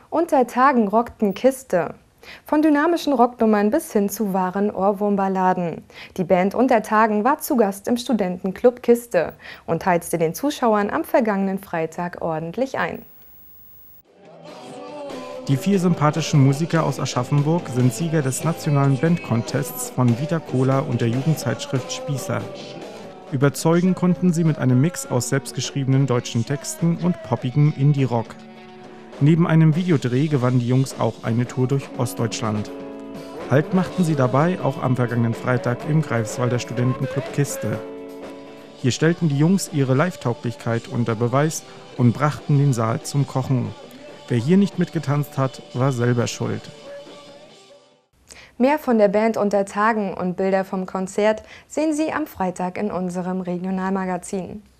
Unter Tagen rockten Kiste. Von dynamischen Rocknummern bis hin zu wahren Ohrwurmballaden. Die Band Unter Tagen war zu Gast im Studentenclub Kiste und heizte den Zuschauern am vergangenen Freitag ordentlich ein. Die 4 sympathischen Musiker aus Aschaffenburg sind Sieger des nationalen Band-Contests von Vita Cola und der Jugendzeitschrift Spießer. Überzeugen konnten sie mit einem Mix aus selbstgeschriebenen deutschen Texten und poppigem Indie-Rock. Neben einem Videodreh gewannen die Jungs auch eine Tour durch Ostdeutschland. Halt machten sie dabei auch am vergangenen Freitag im Greifswalder Studentenclub Kiste. Hier stellten die Jungs ihre Live-Tauglichkeit unter Beweis und brachten den Saal zum Kochen. Wer hier nicht mitgetanzt hat, war selber schuld. Mehr von der Band Unter Tagen und Bilder vom Konzert sehen Sie am Freitag in unserem Regionalmagazin.